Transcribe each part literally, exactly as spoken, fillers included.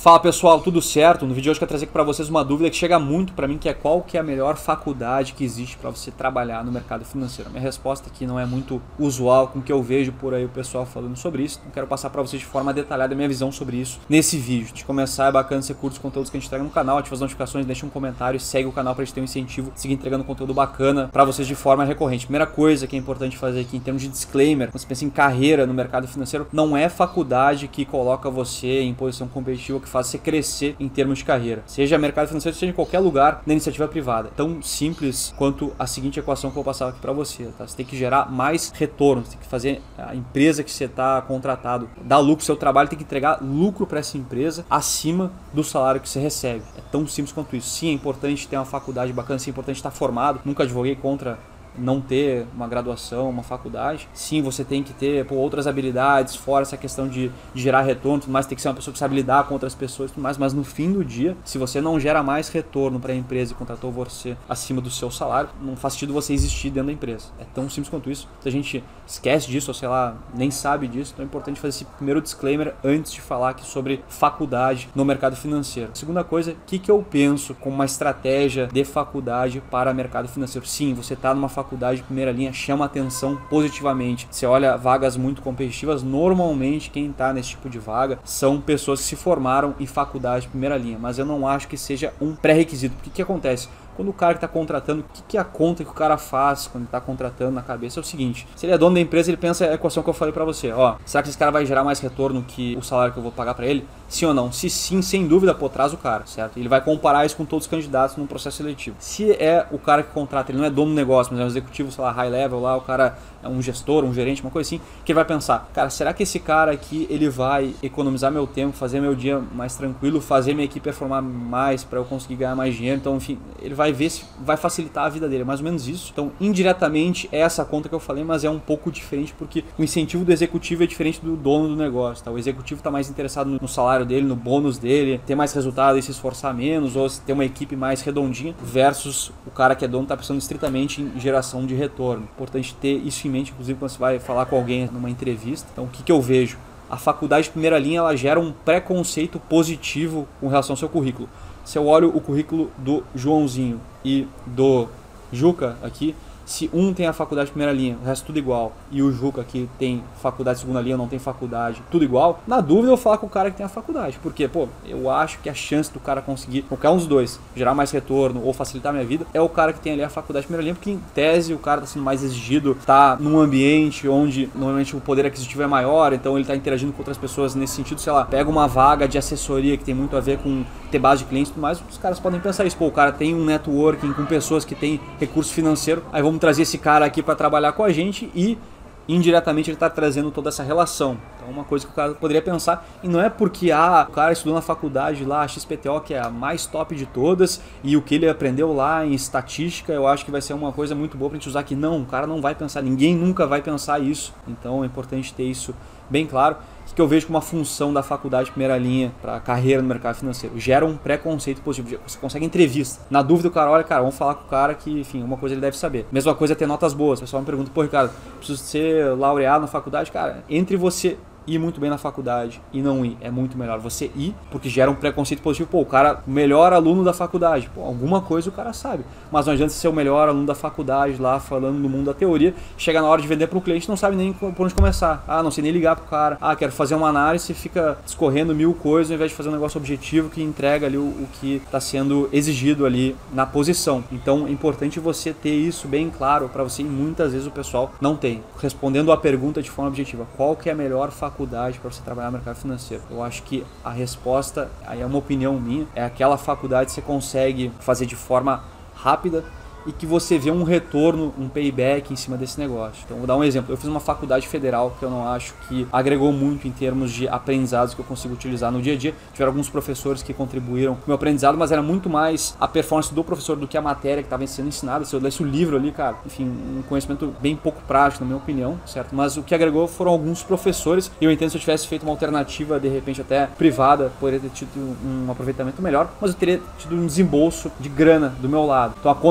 Fala pessoal, tudo certo? No vídeo de hoje eu quero trazer aqui para vocês uma dúvida que chega muito para mim, que é qual que é a melhor faculdade que existe para você trabalhar no mercado financeiro. Minha resposta aqui não é muito usual com o que eu vejo por aí o pessoal falando sobre isso, então quero passar para vocês de forma detalhada a minha visão sobre isso nesse vídeo. Antes de começar, é bacana você curte os conteúdos que a gente entrega no canal, ativa as notificações, deixa um comentário e segue o canal para a gente ter um incentivo de seguir entregando conteúdo bacana para vocês de forma recorrente. Primeira coisa que é importante fazer aqui em termos de disclaimer, quando você pensa em carreira no mercado financeiro, não é faculdade que coloca você em posição competitiva, que faz você crescer em termos de carreira, seja mercado financeiro, seja em qualquer lugar na iniciativa privada. Tão simples quanto a seguinte equação que eu vou passar aqui para você, tá? Você tem que gerar mais retorno, você tem que fazer a empresa que você está contratado dar lucro, seu trabalho tem que entregar lucro para essa empresa acima do salário que você recebe. É tão simples quanto isso. Sim, é importante ter uma faculdade bacana, sim, é importante estar formado. Nunca advoguei contra não ter uma graduação, uma faculdade. Sim, você tem que ter pô, outras habilidades, fora essa questão de, de gerar retorno, tudo mais, tem que ser uma pessoa que sabe lidar com outras pessoas, tudo mais, mas no fim do dia, se você não gera mais retorno para a empresa e contratou você acima do seu salário, não faz sentido você existir dentro da empresa. É tão simples quanto isso. Se a gente esquece disso, ou sei lá, nem sabe disso, então é importante fazer esse primeiro disclaimer antes de falar aqui sobre faculdade no mercado financeiro. Segunda coisa, o que, que eu penso como uma estratégia de faculdade para mercado financeiro? Sim, você está numa faculdade faculdade de primeira linha, chama atenção positivamente. Você olha vagas muito competitivas, normalmente quem está nesse tipo de vaga são pessoas que se formaram em faculdade de primeira linha, mas eu não acho que seja um pré-requisito. Porque o que acontece? Quando o cara que está contratando, o que, que é a conta que o cara faz quando ele está contratando na cabeça é o seguinte: se ele é dono da empresa, ele pensa a equação que eu falei para você, ó, será que esse cara vai gerar mais retorno que o salário que eu vou pagar para ele? Sim ou não? Se sim, sem dúvida, pô, traz o cara, certo? Ele vai comparar isso com todos os candidatos num processo seletivo. Se é o cara que contrata, ele não é dono do negócio, mas é um executivo, sei lá, high level lá, o cara é um gestor, um gerente, uma coisa assim, que ele vai pensar, cara, será que esse cara aqui, ele vai economizar meu tempo, fazer meu dia mais tranquilo, fazer minha equipe performar mais para eu conseguir ganhar mais dinheiro? Então, enfim, ele vai ver se vai facilitar a vida dele, é mais ou menos isso. Então, indiretamente, é essa conta que eu falei, mas é um pouco diferente, porque o incentivo do executivo é diferente do dono do negócio, tá? O executivo está mais interessado no salário dele, no bônus dele, ter mais resultado e se esforçar menos, ou ter uma equipe mais redondinha, versus o cara que é dono está pensando estritamente em geração de retorno. Importante ter isso em mente, inclusive quando você vai falar com alguém numa entrevista. Então, o que, que eu vejo? A faculdade de primeira linha, ela gera um preconceito positivo com relação ao seu currículo. Se eu olho o currículo do Joãozinho e do Juca aqui, se um tem a faculdade de primeira linha, o resto tudo igual, e o Juca aqui tem faculdade de segunda linha, não tem faculdade, tudo igual, na dúvida eu vou falar com o cara que tem a faculdade, porque, pô, eu acho que a chance do cara conseguir, qualquer um dos dois, gerar mais retorno ou facilitar a minha vida, é o cara que tem ali a faculdade de primeira linha, porque em tese o cara tá sendo mais exigido, tá num ambiente onde normalmente o poder aquisitivo é maior, então ele tá interagindo com outras pessoas nesse sentido, sei lá, pega uma vaga de assessoria que tem muito a ver com ter base de clientes e tudo mais, os caras podem pensar isso, pô, o cara tem um networking com pessoas que tem recurso financeiro, aí vamos trazer esse cara aqui para trabalhar com a gente e indiretamente ele está trazendo toda essa relação. Então uma coisa que o cara poderia pensar, e não é porque ah, o cara estudou na faculdade lá, a X P T O, que é a mais top de todas, e o que ele aprendeu lá em estatística, eu acho que vai ser uma coisa muito boa para a gente usar aqui. Não, o cara não vai pensar, ninguém nunca vai pensar isso. Então é importante ter isso bem claro. Que eu vejo como uma função da faculdade de primeira linha para a carreira no mercado financeiro. Gera um preconceito positivo. Você consegue entrevista. Na dúvida, o cara olha, cara, vamos falar com o cara que, enfim, uma coisa ele deve saber. Mesma coisa é ter notas boas. O pessoal me pergunta, pô, Ricardo, preciso ser laureado na faculdade? Cara, entre você ir muito bem na faculdade e não ir, é muito melhor você ir, porque gera um preconceito positivo. Pô, o cara, o melhor aluno da faculdade, pô, alguma coisa o cara sabe, mas não adianta ser o melhor aluno da faculdade lá, falando no mundo da teoria, chega na hora de vender para o cliente, não sabe nem por onde começar. Ah, não sei nem ligar pro cara. Ah, quero fazer uma análise e fica discorrendo mil coisas ao invés de fazer um negócio objetivo que entrega ali o, o que está sendo exigido ali na posição. Então é importante você ter isso bem claro para você, e muitas vezes o pessoal não tem. Respondendo a pergunta de forma objetiva, qual que é a melhor faculdade faculdade para você trabalhar no mercado financeiro? Eu acho que a resposta, aí é uma opinião minha, é aquela faculdade que você consegue fazer de forma rápida e que você vê um retorno, um payback em cima desse negócio. Então vou dar um exemplo, eu fiz uma faculdade federal que eu não acho que agregou muito em termos de aprendizados que eu consigo utilizar no dia a dia. Tiveram alguns professores que contribuíram com o meu aprendizado, mas era muito mais a performance do professor do que a matéria que estava sendo ensinada. Se eu lesse o livro ali, cara, enfim, um conhecimento bem pouco prático na minha opinião, certo? Mas o que agregou foram alguns professores, e eu entendo se eu tivesse feito uma alternativa, de repente até privada, poderia ter tido um aproveitamento melhor, mas eu teria tido um desembolso de grana do meu lado. Então a conta você tem que fazer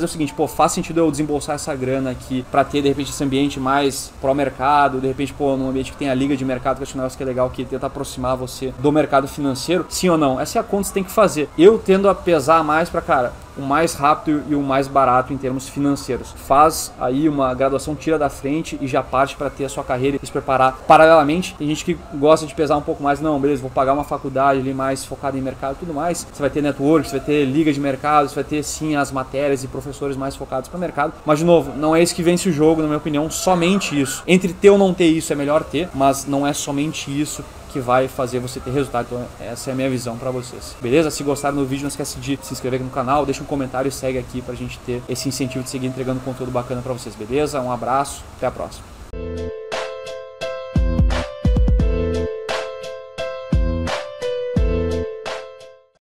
o seguinte, pô, faz sentido eu desembolsar essa grana aqui pra ter, de repente, esse ambiente mais pró-mercado, de repente, pô, num ambiente que tem a liga de mercado, que eu acho um negócio que é legal, que tenta aproximar você do mercado financeiro, sim ou não? Essa é a conta que você tem que fazer. Eu tendo a pesar mais pra, cara, o mais rápido e o mais barato em termos financeiros. Faz aí uma graduação, tira da frente e já parte para ter a sua carreira e se preparar paralelamente. Tem gente que gosta de pesar um pouco mais, não, beleza, vou pagar uma faculdade ali mais focada em mercado e tudo mais. Você vai ter network, você vai ter liga de mercado, você vai ter sim as matérias e professores mais focados para o mercado. Mas de novo, não é isso que vence o jogo, na minha opinião, somente isso. Entre ter ou não ter isso é melhor ter, mas não é somente isso que vai fazer você ter resultado. Então essa é a minha visão pra vocês, beleza? Se gostaram do vídeo, não esquece de se inscrever aqui no canal, deixa um comentário e segue aqui pra gente ter esse incentivo de seguir entregando conteúdo bacana pra vocês, beleza? Um abraço, até a próxima.